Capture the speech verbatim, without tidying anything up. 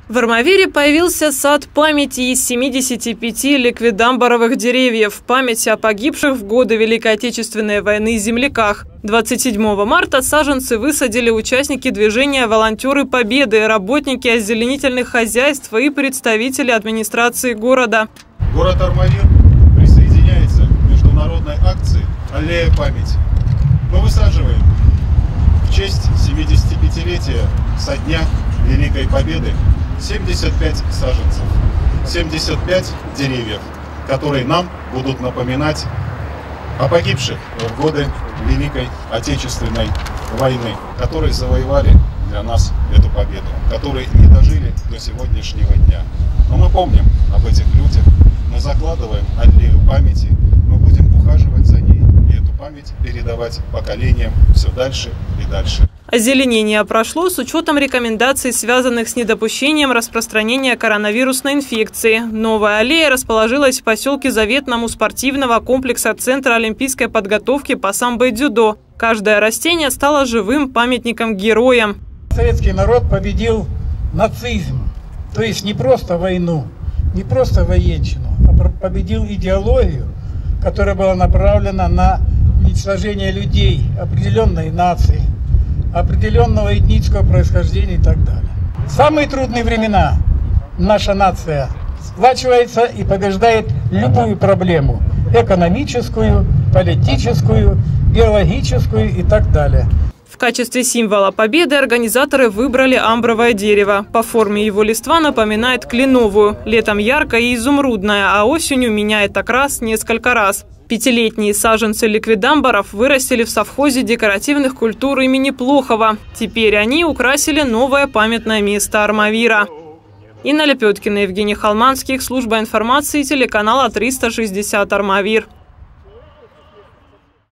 В Армавире появился сад памяти из семидесяти пяти ликвидамбаровых деревьев в память о погибших в годы Великой Отечественной войны земляках. двадцать седьмого марта саженцы высадили участники движения «Волонтеры Победы», работники озеленительных хозяйств и представители администрации города. Город Армавир присоединяется к международной акции «Аллея памяти». Мы высаживаем в честь семидесятипятилетия со дня Великой Победы семьдесят пять саженцев, семьдесят пять деревьев, которые нам будут напоминать о погибших в годы Великой Отечественной войны, которые завоевали для нас эту победу, которые не дожили до сегодняшнего дня. Но мы помним об этих людях, мы закладываем аллею памяти, мы будем ухаживать за ней и эту память передавать поколениям все дальше и дальше. Озеленение прошло с учетом рекомендаций, связанных с недопущением распространения коронавирусной инфекции. Новая аллея расположилась в поселке Заветном у спортивного комплекса Центра олимпийской подготовки по самбо и дзюдо. Каждое растение стало живым памятником героям. Советский народ победил нацизм, то есть не просто войну, не просто военщину, а победил идеологию, которая была направлена на уничтожение людей, определенной нации, определенного этнического происхождения и так далее. В самые трудные времена наша нация сплачивается и побеждает любую проблему – экономическую, политическую, биологическую и так далее. В качестве символа победы организаторы выбрали амбровое дерево. По форме его листва напоминает кленовую. Летом яркая и изумрудная, а осенью меняет окрас несколько раз. Пятилетние саженцы ликвидамбаров вырастили в совхозе декоративных культур имени Плохова. Теперь они украсили новое памятное место Армавира. Инна Лепеткина, Евгений Холманских, служба информации телеканала триста шестьдесят Армавир.